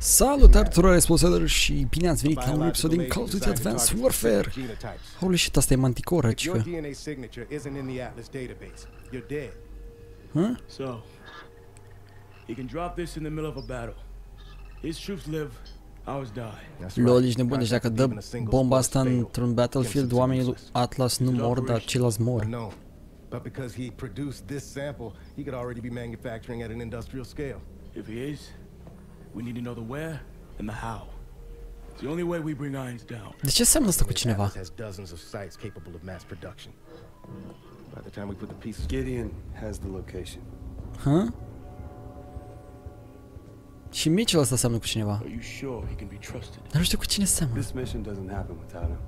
Salutare tuturor responsabilor și bine ați venit la un episod din Call of Duty Advanced Warfare. Holy shit, asta e Manticore, cică. Huh? So, he can drop this in the middle of a battle. His troops live, ours die. Lol, ești nebun, deci dacă dă bomba asta într-un battlefield, oamenii lui Atlas nu mor, dar ceilalți mor. But because he produced this sample, he could already be manufacturing at an industrial scale. If he is, we need to know the where and the how. It's the only way we bring Irons down. De ce seamănă asta cu cineva? Has dozens of sites capable of mass production. By the time we put the pieces, Gideon has the location. Huh? Și Mitchell ăsta seamănă cu cineva. Are you sure he can be trusted? Dar nu știu cu cine seamănă. This mission doesn't happen without him.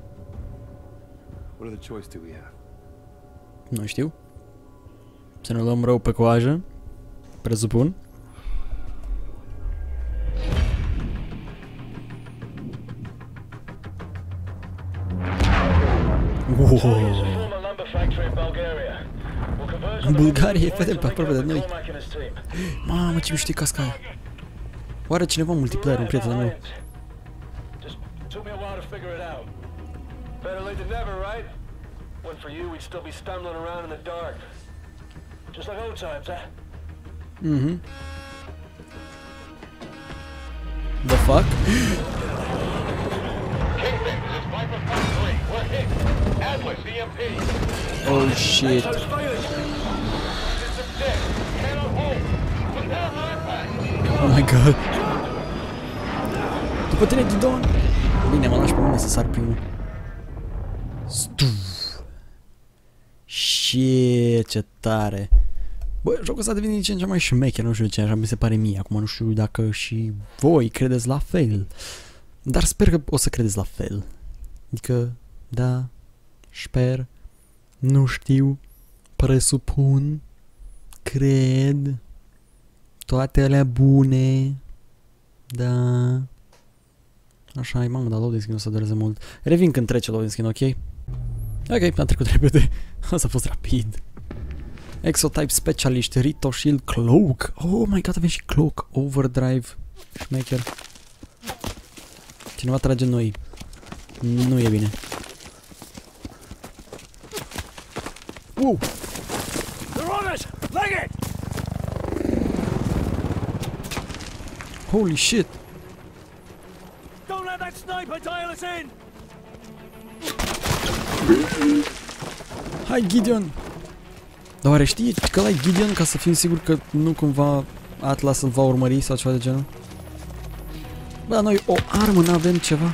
What other choice do we have? Nu știu. Să ne luăm rău pe coajă. Presupun. În Bulgaria, vedem pe aproape de noi. Mamă, ce mișto e casca aia. Oare cineva multiplayer, un prieten al meu? When for you, we'd still be stumbling around in the dark. Just like old times, huh? Mhm. The fuck? Kingpin, this is Viper 5-3. We're hit. Atlas, EMP. Oh shit. Those failures. System dead. Cannot hold. Put down the impact. Oh my god. După tine, Gidon. Bine, mă lași pe mine să sar primul. Shit, ce tare. Bă, jocul ăsta devine din ce în ce mai șmecher, nu știu de ce, așa mi se pare mie. Acum nu știu dacă și voi credeți la fel. Dar sper că o să credeți la fel. Adică, da, sper, nu știu, presupun, cred, toate alea bune, da. Așa e, mamă, dar loading screen o să dureze mult. Revin când trece loading screen, ok? Ok, am trecut repede. Asta a fost rapid. Exotype Specialist, Rito Shield, Cloak. Oh my god, avem și Cloak. Overdrive. Schmecker. Cineva trage noi. Nu e bine. Wow! Holy shit! Don't let that sniper dial us in. Hai, Gideon! Dar oare știi că ăla e Gideon ca să fim siguri că nu cumva Atlas îl va urmări sau ceva de genul? Bă, noi o armă n-avem ceva.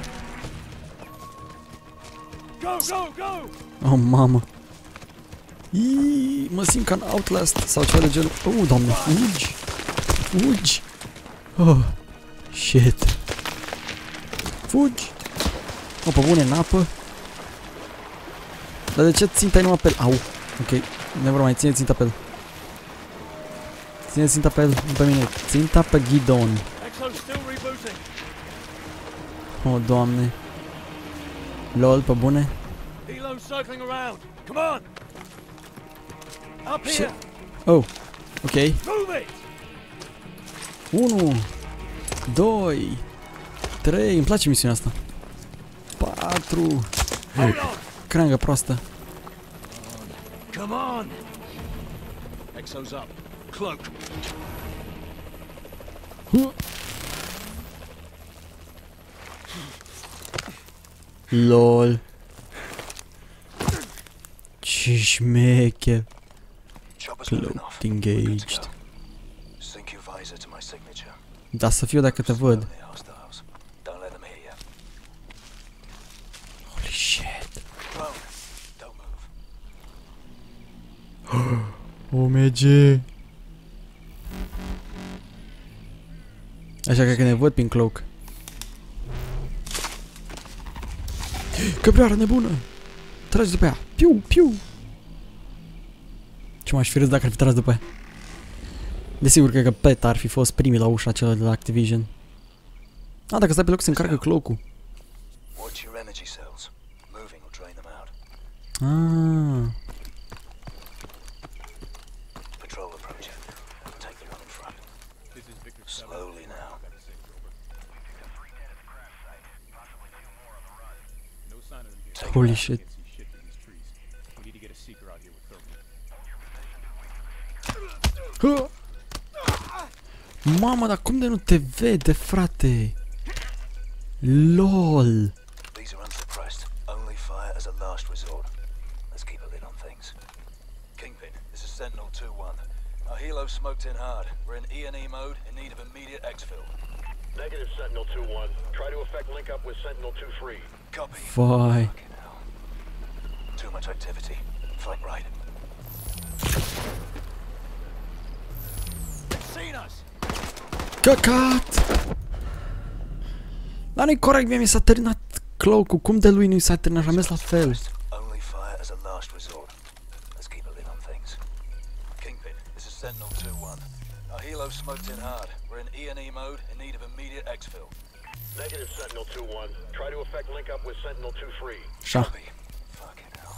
Oh, mamă. Iii, mă simt ca în Outlast sau ceva de genul. Oh, doamne, fugi! Fugi! Oh, shit! Fugi! O, pe bune, în apă. Dar de ce ținta-i numai pe el? Au, ok, never mai ține ținta pe el. Ține ținta pe el, nu pe mine. Ținta pe Gidon. Oh, doamne. Lol, pe bune. Ce? Oh, ok. 1, 2, 3, îmi place misiunea asta. 4. Crangă proastă. Come on. Exo's up. Cloak. LOL. Ce șmecher. Cloak engaged. Da, să fiu dacă te văd. Holy shit. OMG. Așa cred că ne văd prin Cloak. Căprioară nebună! Tragi după ea! Piu, piu! Ce m-aș fi râs dacă ar fi tras după ea. Desigur, cred că PETA ar fi fost primii la ușa acelea de la Activision. Ah, dacă stai pe loc se încarcă Cloak-ul. Ah. Holy shit. Hă! Mamă, dar cum de nu te vede, frate? LOL. These are unsuppressed. Only fire as a last resort. Let's keep a lid on things. Kingpin, this is Sentinel 2-1. Our helo smoked in hard. We're in E&E mode in need of immediate exfil. Negative, Sentinel 2-1. Try to effect link up with Sentinel 2-3. Copy. Vai. Fucking hell. Too much activity. Flank right. They've seen us! Căcat! Dar nu-i corect, mie mi s-a terminat cloak-ul. Cum de lui nu-i s-a terminat? Am mers la fel. Only fire as a last resort. Let's keep a lid on things. Kingpin, this is Sentinel 2-1. Our helo smoked in hard. We're in E&E mode in need of immediate exfil. Negative, Sentinel 2-1. Try to effect link up with Sentinel 2-3. Așa. Copy. Fucking hell.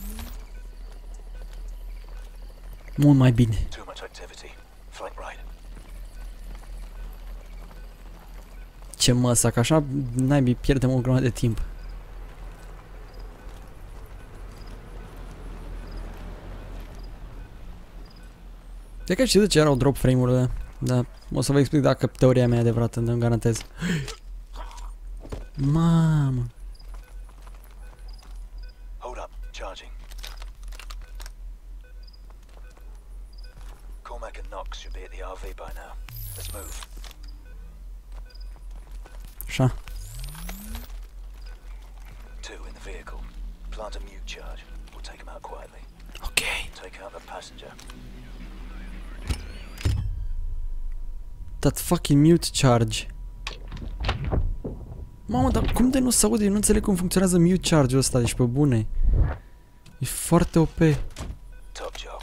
Mult mai bine. Too much activity. Flank right. Ce măsa, că așa naibii pierdem o grămadă de timp. Cred că știți de ce erau drop frame-urile, da, o să vă explic dacă teoria mea e adevărată, îmi garantez. Mamă. Hold up. Charging. Cormac and Knox should be at the RV by now. Let's move. Așa. 2 in the vehicle. Plant a mute charge. We'll take him out quietly. Ok. Take out the passenger. That fucking mute charge. Mamă, dar cum de nu se aude? Eu nu înțeleg cum funcționează mute charge-ul ăsta, deci pe bune. E foarte OP. Top job.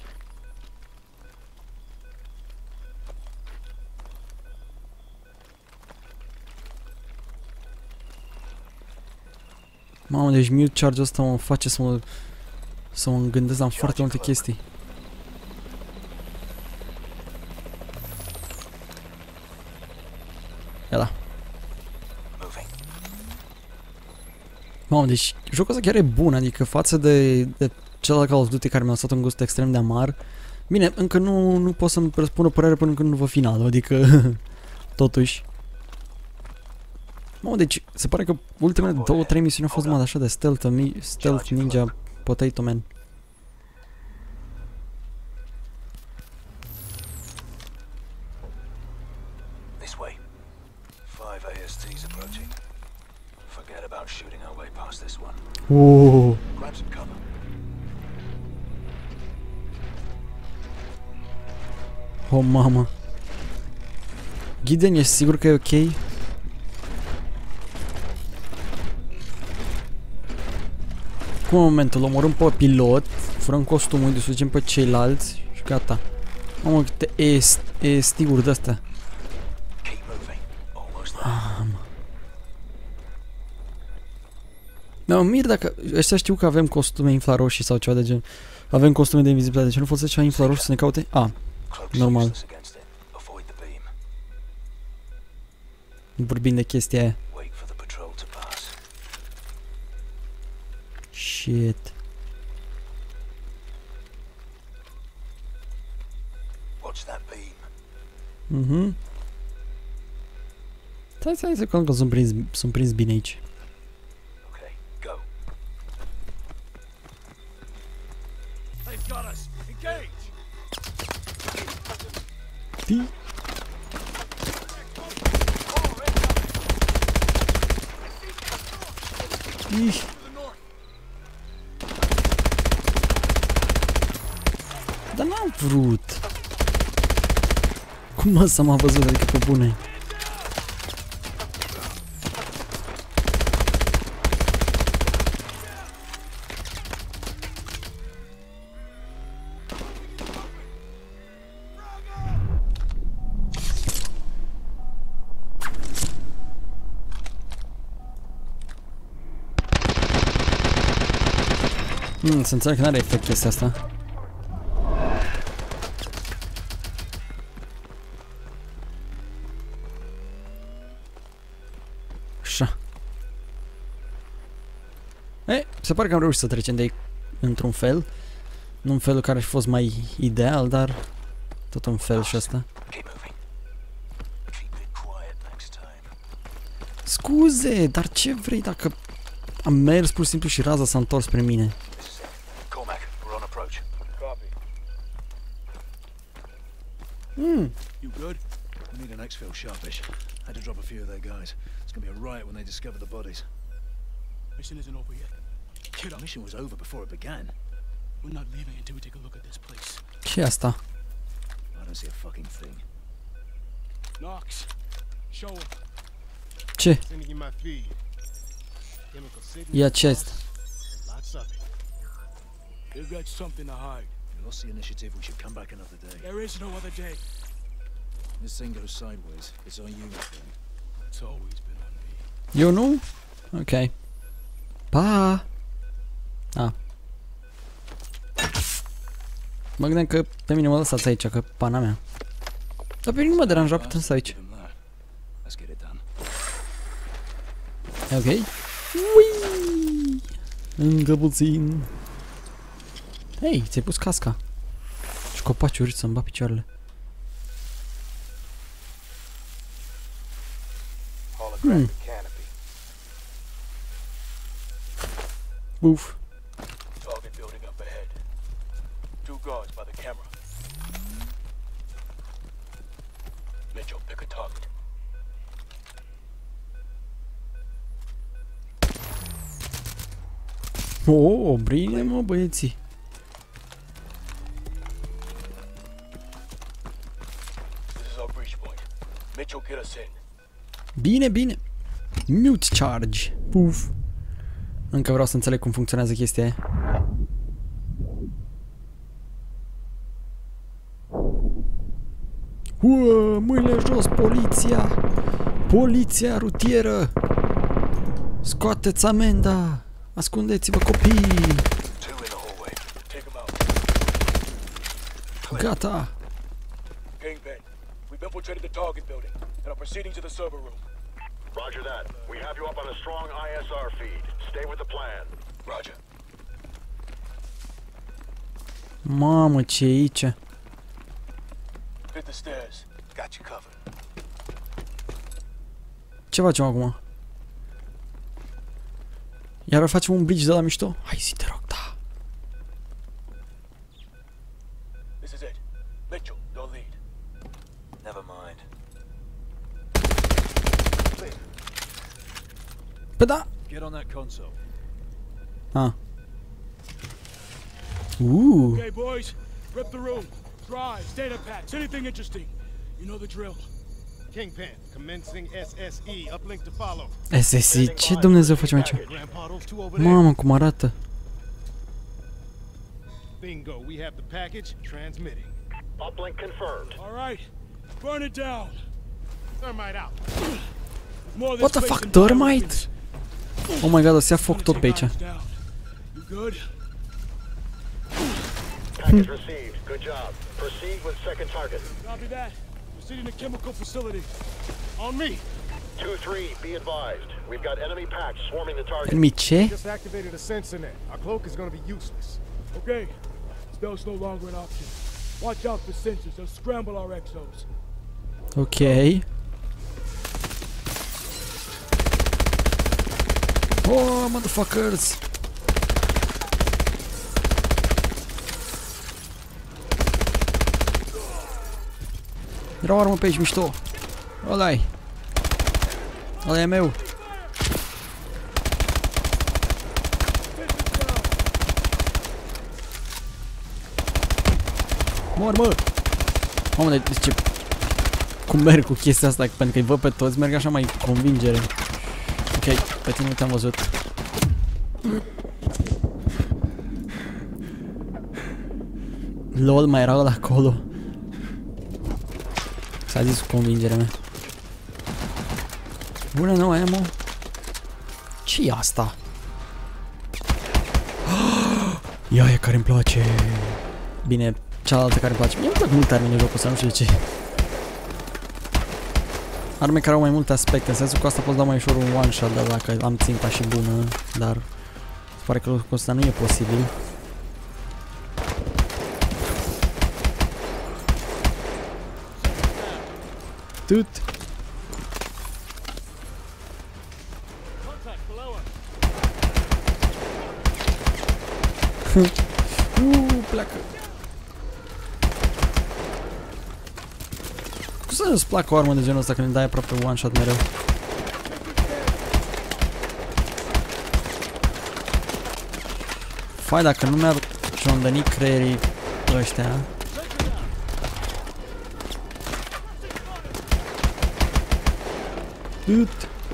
Mamă, deci mute charge-ul ăsta mă face să mă gândesc la foarte multe chestii. Ia da. Moving. Mamă, deci jocul ăsta chiar e bun, adică față de celălalt Call of Duty care mi-a lăsat un gust extrem de amar. Bine, încă nu pot să-mi răspund o părere până când nu văd finalul, adică totuși. Mamă, deci se pare că ultimele 2-3 misiuni au fost numai așa de stealth ninja potato man. This way. 5 ASTs approaching. Forget about shooting our way past this one. Grab some cover. Oh, mamă. Gideon, ești sigur că e ok? Cum în momentul, omorâm pe pilot, furăm costumul, distrugem pe ceilalți și gata. Mamă, câte EST-uri de-astea. Keep moving. Almost there. Da, mă mir dacă ăștia știu că avem costume infraroșii sau ceva de gen. Avem costume de invizibilitate, de ce nu folosesc ceva infraroșii să ne caute? Cloak's normal. useless against it. Avoid the beam. Vorbim de chestia aia. Wait for the patrol to pass. Shit. Watch that beam. Mhm. Stai să că sunt prins bine aici. Okay, go. They've got us. Engage! Tii. Ih. Dar n-am vrut. Cum ăsta m-a văzut, adică pe bune. Să înțeleg că n-are efect chestia asta. Așa. Se pare că am reușit să trecem de aici într-un fel. Nu în felul care a fost mai ideal, dar tot un fel și ăsta. Scuze, dar ce vrei dacă am mers pur și simplu și raza s-a întors spre mine? You good? We need an exfil sharpish. Had to drop a few of their guys. It's gonna be a riot when they discover the bodies. Mission isn't over yet. Get up. Mission was over before it began. We're not leaving until we take a look at this place. Ce asta? I don't see a fucking thing. Knox, show him. Ce? Sending you my feed. Chemical signal. Ia ce asta? Lots of it. They've got something to hide. We lost the initiative. We should come back another day. There is no other day. This thing goes sideways. It's on you, my friend. It's always been on me. Eu nu? Ok. Pa! Ah. Mă gândeam că pe mine mă lăsați aici, că pana mea. Dar pe mine nu mă deranja, putem să aici. Let's get it done. Ok. Ui! Încă puțin. Hei, ți-ai pus casca. Și copaci urât să-mi bat picioarele. Uf. Target building up ahead. 2 guards by the camera. Mitchell, pick a target. Oh, bine mă băieții. This is our breach point. Mitchell, get us in. Bine, bine. Mute charge. Puf. Încă vreau să înțeleg cum funcționează chestia aia. Mâinile jos, poliția! Poliția rutieră! Scoateți amenda! Ascundeți-vă copii! Gata! Kingpin, we've infiltrated the target building and are proceeding to the server room. Roger that. We have you up on a strong ISR feed. Stay with the plan. Roger. Mamă, ce e aici? Hit the stairs. Got you covered. Ce facem acum? Iar facem un bridge de la mișto? Hai zi, te rog, da. This is it. Mitchell, your lead. Never mind. Pe da! Get on that console. Ah. Okay, boys, rip the room. Drives, data packs, anything interesting. You know the drill. Kingpin, commencing SSE. Uplink to follow. SSE, ce Dumnezeu facem aici? Grandpa, two over there. Mamă, cum arată. Bingo, we have the package transmitting. Uplink confirmed. All right, burn it down. Thermite out. More What the fuck, termite? Oh my god, o să ia foc tot pe aici. You good? Package received. Good job. Proceed with second target. Copy that. Proceeding to chemical facility. On me. 2-3, be advised. We've got enemy packs swarming the target. Enemy ce? Just activated a sensor net. Our cloak is going to be useless. Okay, stealth's no longer an option. Watch out for sensors. They'll scramble our exos. Ok. Oh, motherfuckers! Era o armă pe aici, mișto. Ăla-i. Ăla e meu. Mor, mă! Mamă, de ce... Cum merg cu chestia asta? Pentru că îi văd pe toți, merg așa mai convingere. Ok, pe tine nu te-am văzut. LOL, mai era ăla acolo. S-a zis cu convingerea mea. Bună, nu ammo. Ce-i asta? Ia aia care îmi place. Bine, cealaltă care îmi place. Mie îmi plac multe arme în jocul ăsta, nu știu de ce. Arme care au mai multe aspecte, în sensul că asta poți da mai ușor un one shot, dar dacă am ținta și bună, dar Pare că lucrul ăsta nu e posibil. Tut. Pleacă. Cum să nu-ți placă o armă de genul ăsta când îi dai aproape one shot mereu? Fai, dacă nu mi-ar ciondăni creierii ăștia. Tut.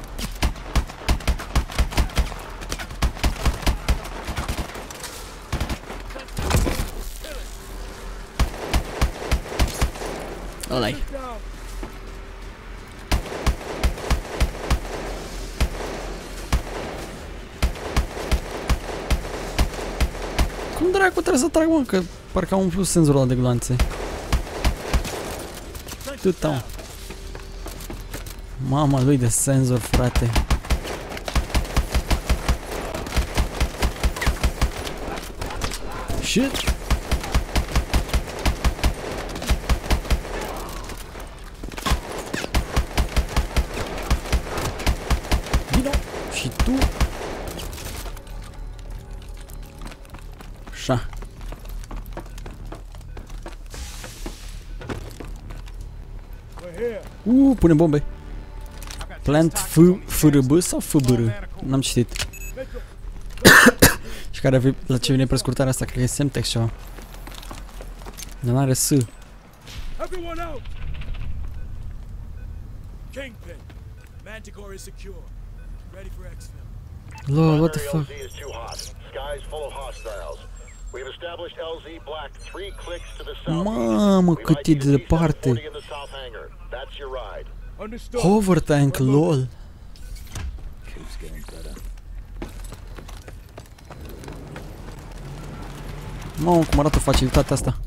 Ăla-i. Cum dracu trebuie să trag, mă, că parcă am umplut senzorul ăla de gloanțe. Tuta. Mama lui de senzor, frate. Shit. Vino. Și tu. Așa. Pune bombe. Plant FRB sau FBR? N-am citit. Și care la ce vine prescurtarea asta? Cred că e Semtex ceva. Dar n-are S. Everyone out! Kingpin. Manticore is secure. Ready for exfil. Lol, what the fuck? LZ is too hot. Sky's full of hostiles. We've established LZ Black 3 clicks to the south. Mamă, cât e de departe. That's your ride. Understood. Hover tank, lol. Mamă, cum arată facilitatea asta.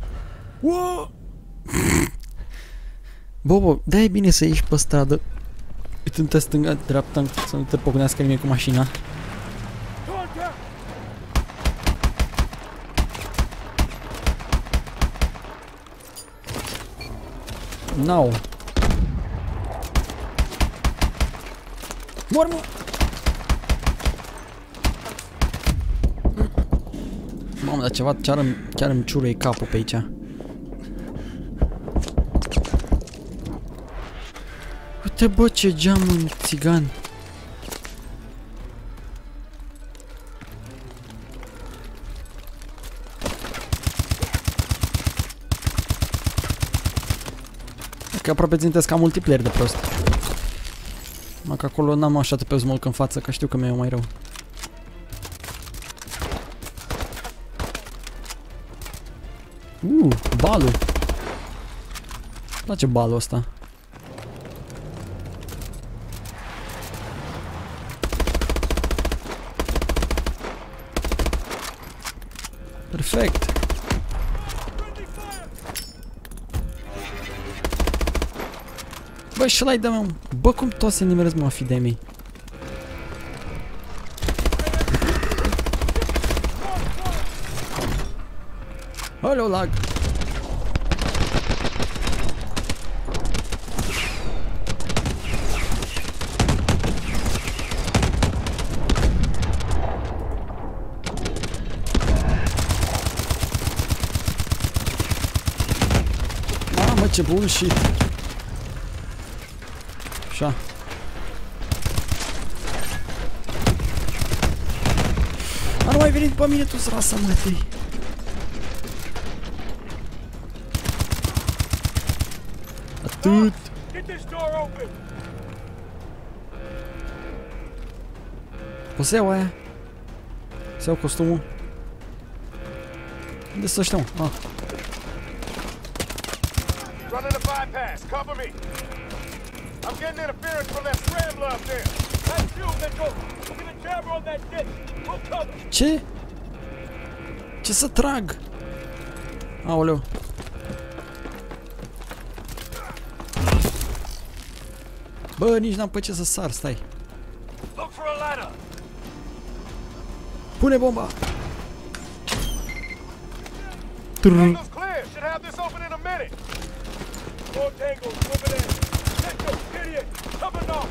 Bobo, de-aia e bine să ieși pe stradă uitându-te stânga, dreapta, să nu te pocnească nimeni cu mașina. No. Mor, mă! Mamă, dar ceva chiar îmi ciuruie capul pe aici. Uite, bă, ce geam în țigan. Că aproape țintesc ca multiplayer de prost. Mă, că acolo n-am așa pe smolc în față, că știu că mi-e mai rău. Balul. Îmi place balul ăsta. Perfect. Bă, și ăla-i de-a mea. Bă, cum toți se nimeresc, mă, fi de mei. Alo, lag. Mamă, ce bullshit. Așa. A, nu mai venit pe mine, tu-ți rasa, mătei. Atât. O să iau aia. Să iau costumul. Unde să ăștia, mă? Ah. Running a bypass. Cover me. I'm getting interference from that scrambler up there. That's you, Mitchell. Get a jammer on that ditch. We'll cover. Ce? Ce să trag? Aoleu. Bă, nici n-am pe ce să sar, stai. Look for a ladder. Pune bomba! Tango's clear. Should have this open in a minute. Four Tangos moving in. Tango, idiot. Cover now.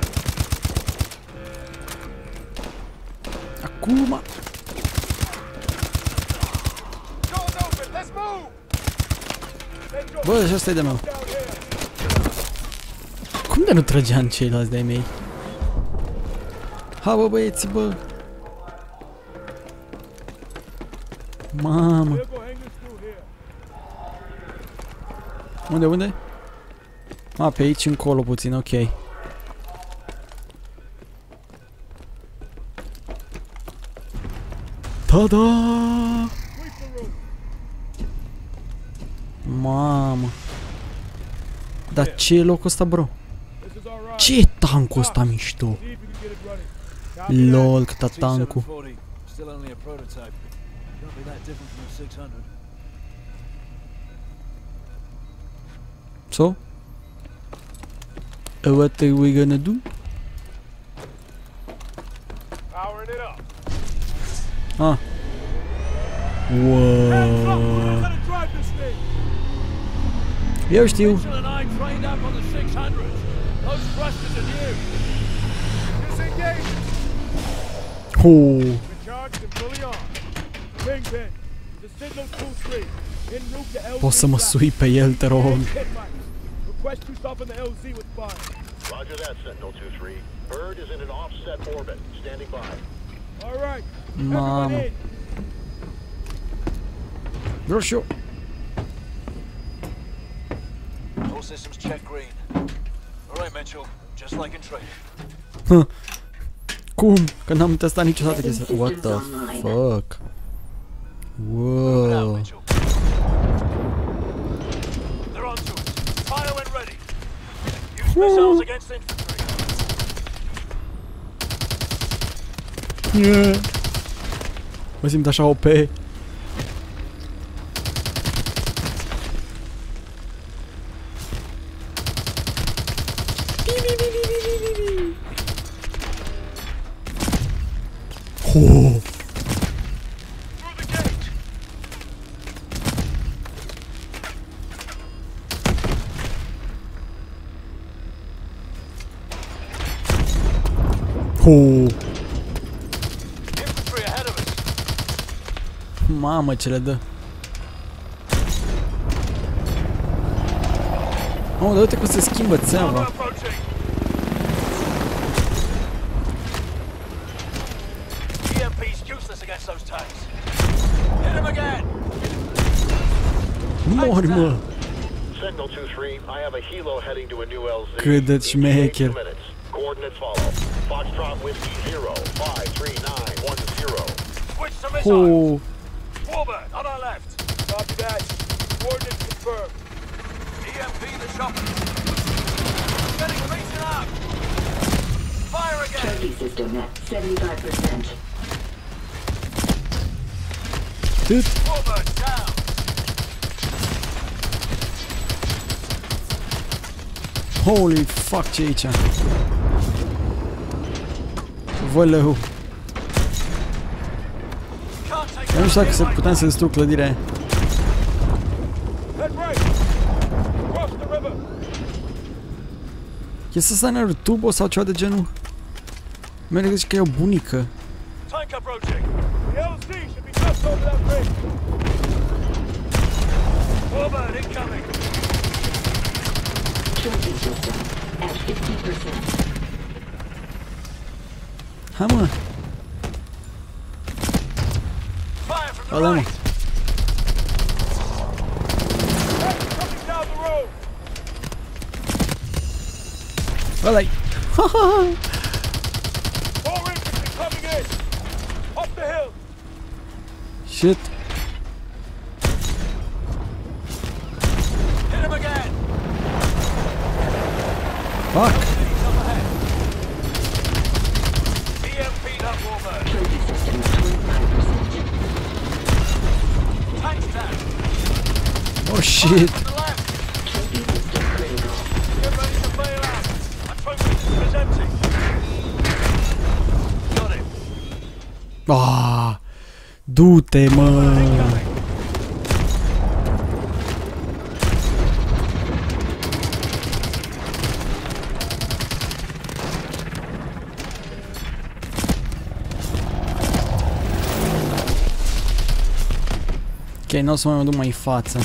Acum! Door's open. Let's move. Tango, Bă, și asta e de meu. down here. Cum de nu trăgeam ceilalți de-ai mei? Ha, bă, băieții, bă! Mamă! We'll go hang this through here. Unde, unde? A, pe aici încolo puțin, ok. Ta-da! Mamă! Dar ce e locul ăsta, bro? This is all right. Ce e tancul ăsta mișto? See if you can get it running. Copy that. Lol, câta tancul. T-740, still only a prototype. Can't be that different from the 600. So? What are we gonna do? Powering it up. Ah. Hands up. We're Wow. gonna drive this thing. Eu știu. Mitchell and I trained up on the 600s. Those thrusters are new. Disengage. Oh. We're charged and fully armed. Kingpin. The signal 2-3. En route to LZ. Poți să mă sui pe el, te rog. Request you stop in the LZ with fire. Roger that, Sentinel 2-3. Bird is in an offset orbit. Standing by. All right. Mamă. Everyone in. Vreau și eu. All systems check green. All right, Mitchell. Just like in training. Cum? Că n-am testat niciodată chestia. What the fuck? Now, Wow. Mitchell. They're on to us. Fire when ready. Use missiles against infantry. Yeah. Mă simt așa OP. Oh. Through the gate. Oh. Infantry ahead of us. Mamă, ce le dă. Oh, dar uite cum se schimbă Armor țeava. approaching. EMP's useless against those tanks. Hit him again. Mori, mă. Sentinel 2-3, I have a helo heading to a new LZ. Cât de ETA șmecher. 2 minutes. Coordinates follow. Foxtrot Whiskey 0, 53910. Switch to missiles. Oh. Warbird on our left. Copy that. Coordinates confirmed. EMP the chopper. Getting beaten up. Fire again. Trophy system at 75%. Tât. Warbird down. Holy fuck, ce e aici? Voleu. Can't take Eu nu știu dacă se puteam să distrug clădirea aia. Head right. Cross the river. E să stai turbo sau ceva de genul? Mi-am gândit că e o bunică. Tank approaching. The LZ should be just over that bridge. Warbird incoming. Trophy system at 50%. Hai, mă. Fire from the Ăla, mă. right. Hey, coming down the road. Ăla-i. Ha, ha, ha. More infantry coming in. Up the hill. Shit. Hit him again. Fuck. Enemies up ahead. EMP'd up Warbird. Trophy system at 25%. Tanks down. Oh shit. From the left. Trophy system critical. Get ready to bail out. Our trophy system is empty. Got him. Ah. Du-te, mă! Ok, nu o să mai mă duc mai în față.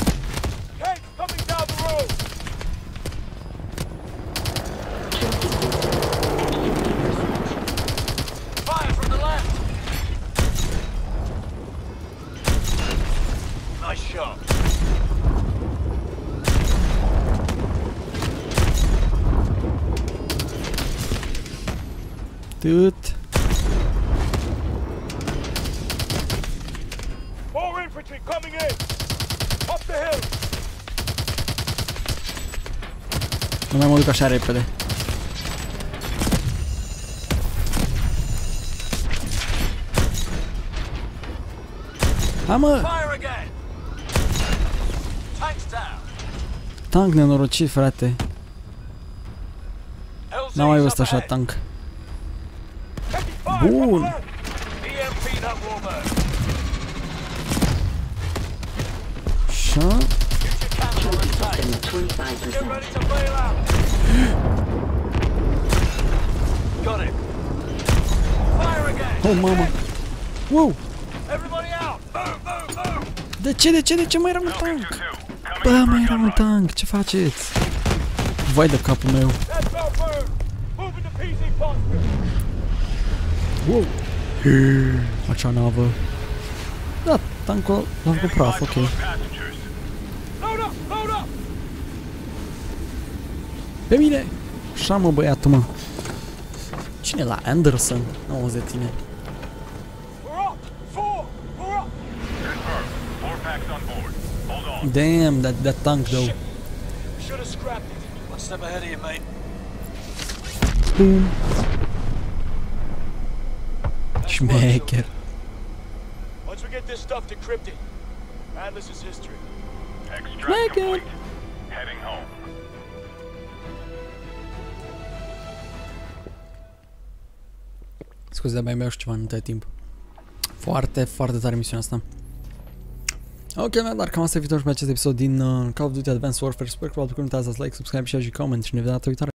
Tut. More infantry coming in. Up the hill. Nu mai mă duc așa repede. Hai, mă! Tank nenorocit, frate. N-am mai văzut așa tank. Bun! Așa. Oh, mamă! Wow! De ce mai era un tank? Bă, mai era un tank, ce faceți? Vai de capul meu! Wow! Acea navă. Da, tankul l-am făcut praf, ok. Pe mine! Așa, mă, băiatul, mă. Cine la Anderson? Nu auzi de tine. Damn, that tank, though. Boom. Schmecker. Once we get this stuff decrypted, Atlas is history. Schmecker. Heading home. Scuze, de-abia beau și ceva între timp. Foarte, foarte tare misiunea asta. Ok, dar cam asta e viitorul pe acest episod din Call of Duty Advanced Warfare. Sper că v-a plăcut, nu uitați să like, subscribe, share și comment și ne vedem data viitoare.